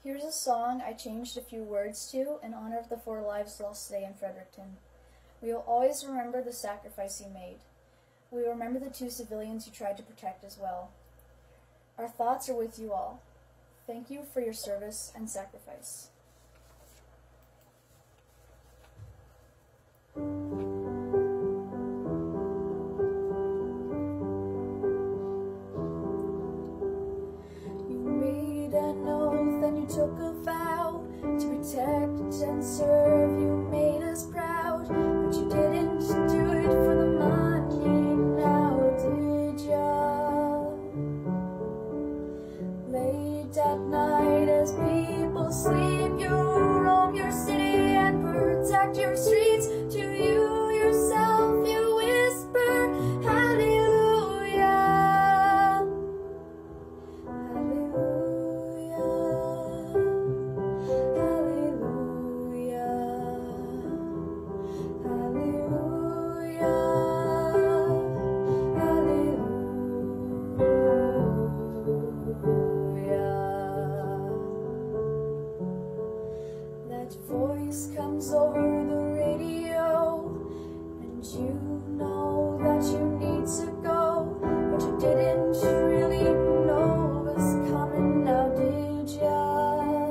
Here's a song I changed a few words to in honor of the 4 lives lost today in Fredericton. We will always remember the sacrifice you made. We will remember the 2 civilians you tried to protect as well. Our thoughts are with you all. Thank you for your service and sacrifice. Took a vow to protect and serve. You made us proud, but you didn't do it for the money. Now did ya? Late at night as people sleep, you roam your city and protect your streets. To you yourself you whisper, hallelujah, voice comes over the radio, and you know that you need to go, but you didn't really know it was coming. Now did ya?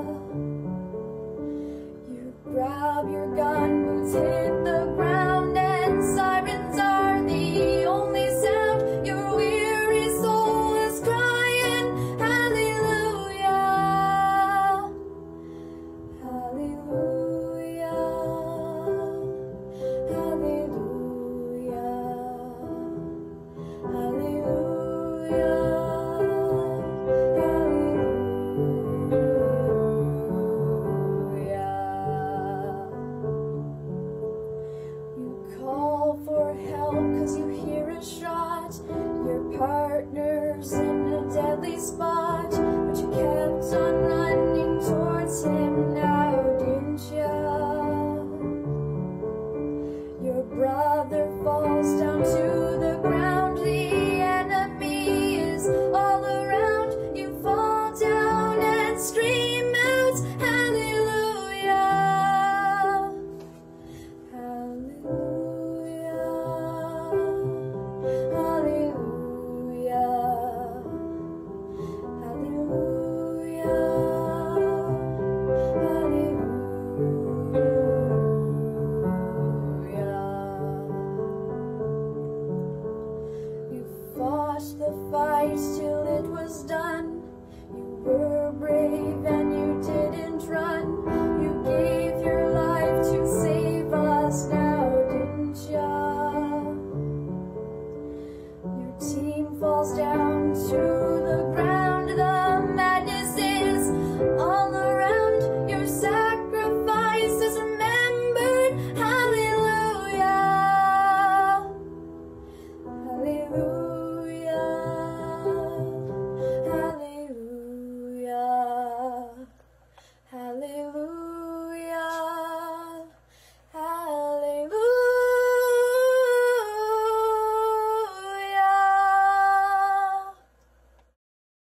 You grab your gun, boots hit the ground, and sirens are the only sound. Your weary soul is crying, hallelujah, hallelujah, hallelujah, hallelujah, hallelujah. You call for help 'cause you hear a shot. Your partner's in a deadly spot, but you kept on running towards him. Now didn't ya? Your brother falls down to the ground. The enemy is all around. You fall down and scream out, hallelujah, hallelujah, hallelujah, hallelujah, hallelujah. You fought the fight till it was done. You were brave and you didn't run. You gave your life to save us. Now didn't ya? Your team falls down to the ground. The madness is all around. Your sacrifice is remembered. Hallelujah, hallelujah, hallelujah, hallelujah.